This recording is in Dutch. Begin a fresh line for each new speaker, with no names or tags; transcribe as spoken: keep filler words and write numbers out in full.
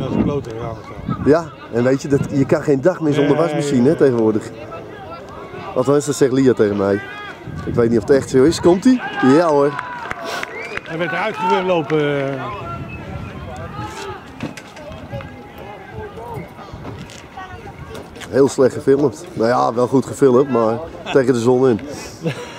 Dat is een klote raam.
Ja, en weet je, dat, je kan geen dag meer zonder
Nee,
wasmachine hè, tegenwoordig. Althans, dat zegt Lia tegen mij. Ik weet niet of het echt zo is. Komt ie? Ja hoor.
Hij werd eruit gelopen.
Heel slecht gefilmd. Nou ja, wel goed gefilmd, maar tegen de zon in.